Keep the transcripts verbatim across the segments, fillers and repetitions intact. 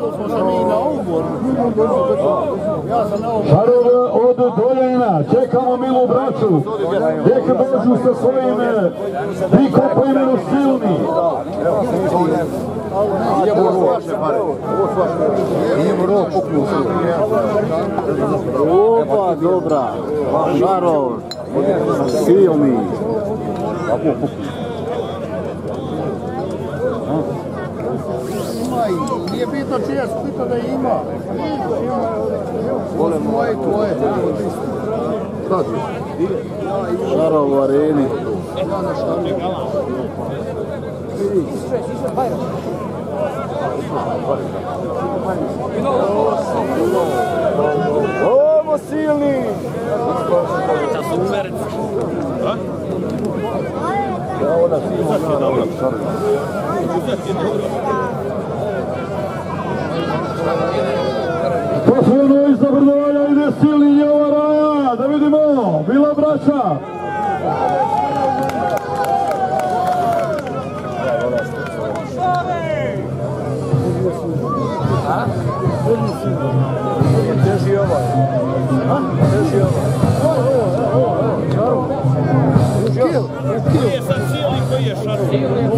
Šarov od Doljena, čekamo milu braću, nek dođu sa svojim pikom po imenu Silni. Opa, dobra, Šarov, Silni. Nije bitno čija, bitno da ima. Tvoje, tvoje. Šarov u areni. Ovo Silni! Poslovno iz Zabrdovanja ide Silni Njova Raja, da vidimo, bila braća. Teži ovaj. Teži ovaj. Koji je sad Silni, koji je Šarov?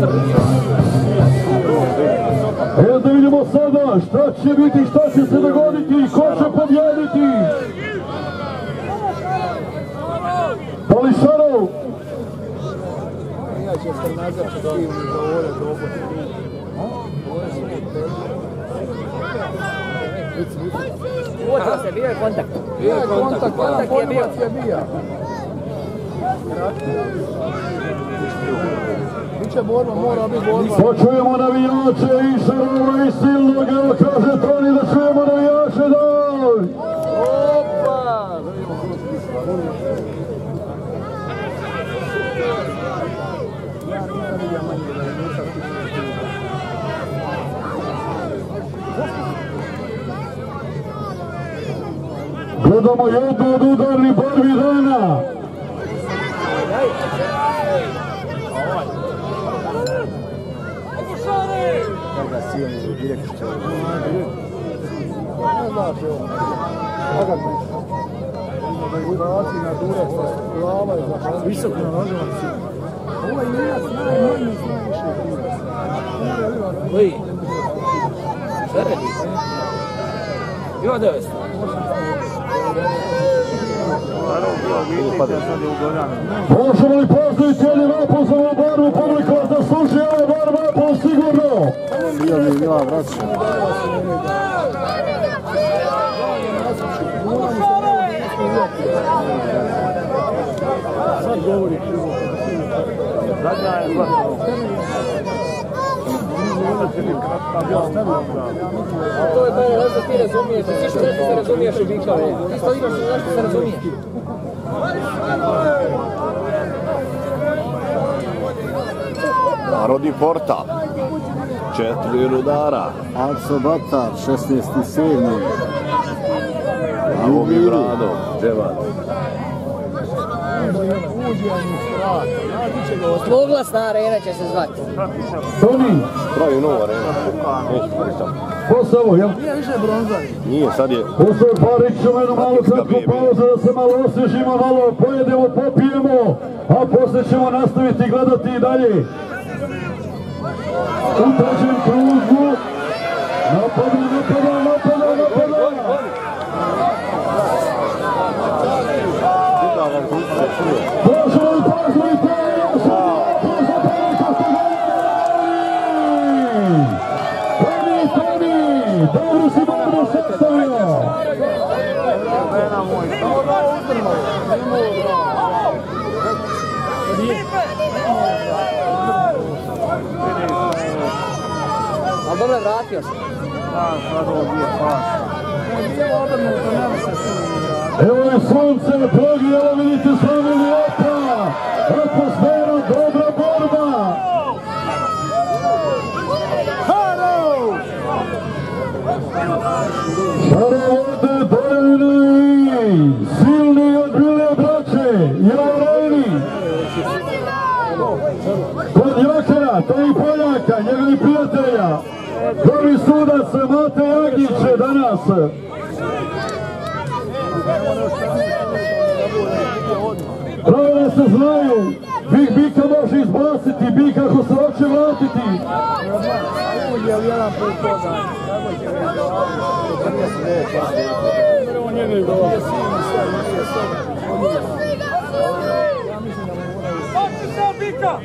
Evo da vidimo sada šta će biti, šta će se dogoditi, ko će pobjediti. Da li Šarov? Uočio se, bio je kontakt. Bio je kontakt, kontakt je bio. Biće borba, mora biti borba. Počujemo navijače i Šarova i Silnog, evo kaže Toni da čujemo navijače, daj! Opa! Gledamo jednu od udarnih borbi dana. Kada Silni direkt će ovo. Ne znaš, evo. Kada bi? Udaci na dure, glava je za visoko na nogama si. Ovo je nijak najmanji najviše. Koji? Sredi? Ima devet. Možemo li pozdraviti jednu napol za ovu borbu, publika vas zaslužuje ovu borbu, napol sigurno. Silni i Njova braća. Sad govori. Zadnja je zlatno. To je mene, znaš da ti razumiješ, ti što se razumiješ u bikove. Ti što igraš, znaš da se razumiješ. Narodni portal. Četiri rudara. Aco Batar, šesnaesti sedmi. Avo mi Brado, Dževat. Zloglasna arena će se zvati. Toni, Pravi novu arenu. Neću pričati. posao, jel? Nije više bronzari. Nije, sad je... Posao Parić, ćemo jednu malu kratku pauzu da se malo osvježimo, malo pojedemo, popijemo, a poslije ćemo nastaviti gledati i dalje. U trećem krugu, napada, napada, napada, napada. Možemo li pozdraviti? Toni, Toni, dobro si borbu sastavio. Ali dobro je vratio se. Evo je sunce, drogi, evo vidite sami lijepa, atmosfera, dobra borba. Šarov! Šarov od Doljeni, Silni od Bile braće, Javreni. Kod Jokera, to i Poljaka, njegovi prijatelja. Prvi sudac Mate Jagić danas. Pravila se znaju, bika može izbaciti, bika ako se hoće vratiti. Udjel jedan put toga. Kako će ga on njega i dobro. Ja mislim da mu moraju... Hoće se bika!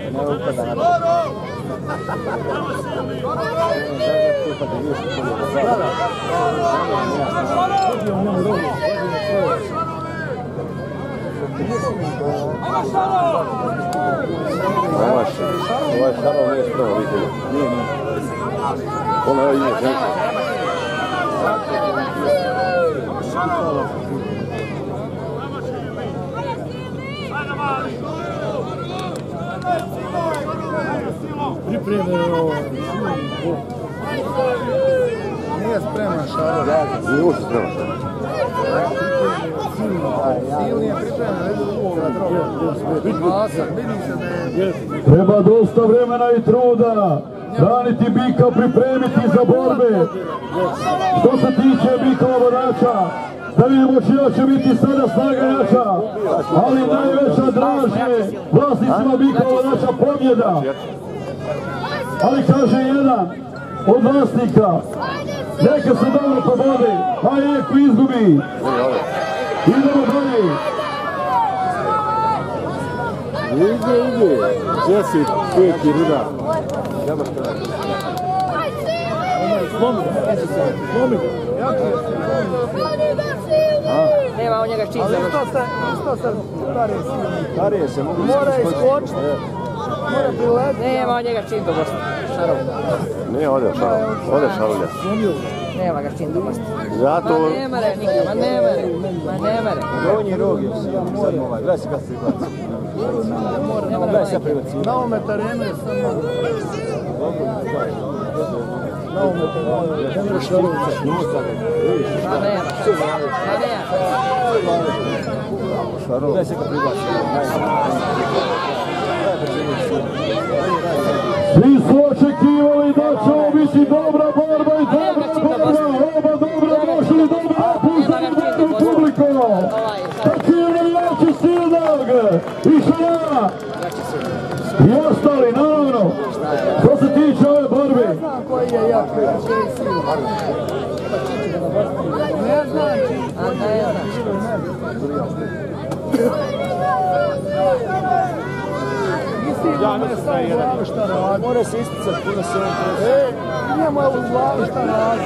Ovaj Šarov nije spravo vidio. Nije, nije. Ono je ime ženka. Pripremljeno. Nije spreman Šarov. Nije uopće spreman Šarov. Silni je pripremljen. Treba dosta vremena i truda. Braniti bika, pripremiti za borbe. Što se tiče bikova vodača, da vidimo čija će biti sada snaga jača, ali najveća draž je vlasnicima bikova vodača pobjeda. Ali kaže jedan od vlasnika, neka se dobro pobode, a Eko izgubi. Idemo dalje. Ide, ide. Jesi, peti ruda. Nema on njega čin za isto se, isto se starije se. Mora iskočiti. Mora priletiti. Nema on njega čin do gosta. Šarov. Ne, ode Šarov. Ode Šarovlja. Nema ga čin do gosta. Zato... Ma ne mere nikad, ma ne mere. Ma ne mere. Donji rog je sad ovaj, gledaj se kad se izbaci. Gledaj se pribaci. Na ovome terenu je sad malo. Na ovome terenu je Henry Šarovica. Ma nema. Ma nema. Gledaj se kad pribaci. Svi su očekivali da će ovo biti dobra borba i dobra borba. Oba dobro došli, dobro napušteni borbu publiko. Taki je navijači Silnog i Šara. I ostali, naravno. Što se tiče ove borbe. Ne znam koji je jak. Ne znam. A ne znam. Ja ne znam u glavi šta radi. Mora se isticati puno se on presi. E, njemu je u glavi šta radi.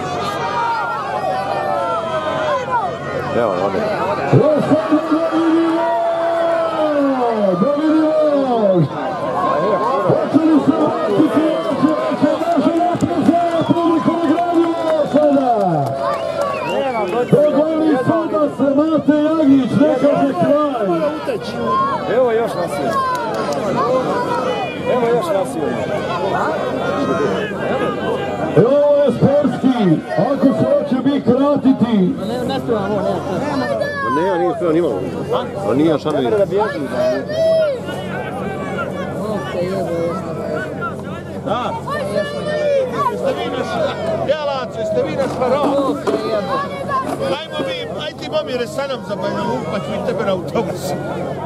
Evo, ode. Da vidimo! Da vidimo! Počeli se vratiti, će naše naprezava publiku nagradimo sada! Dogoli sudac Mate Jagić, ne kaže kraj! Evo još nas je. Evo još nas je. Evo ovo je sportski, ako se hoće bik vratiti. Ne spreman ovo, nema. Ne, ja nije spreman imao. A nije Šarov. Kamera da bježi. Da. Jeste vi naš Bjelac, jeste vi naš Farao? Dajmo mi, aj ti Momire sa nam za Banja Luka, pa ću i tebe na autobusu.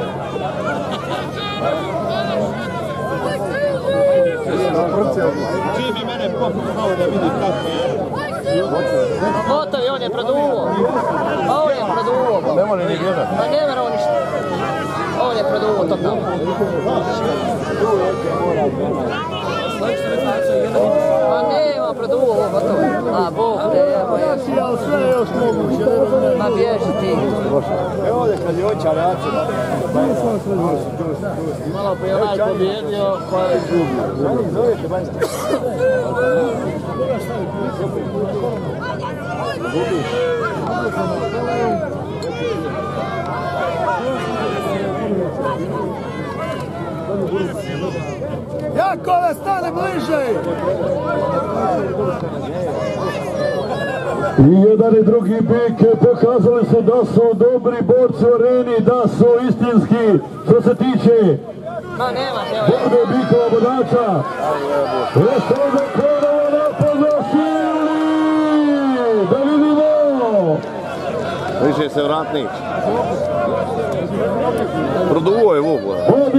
Čiji bi mene pokušao da vidi kako je. Gotovi, on je produvo. On je produvo. Ne mora ni gledat. Ma ne mora on ništa. On je produvo totalno. Ma nema produvo, ovo gotovo. A, Bog te jeba. Ja sve je još moguće. Ma bježi ti. Evo ovdje kad je oća reacija. Malo prije onaj pobjedio, pa je izgubio. Zovete Banjski. Jakove, stane bliže! I jedan i drugi bik pokazali su da su dobri borci u areni, da su istinski što se tiče Ma nema, nema. borbe bikova vodača. Jeste ovdje ponovo napad za Više se vrat neće. Produo je vogu.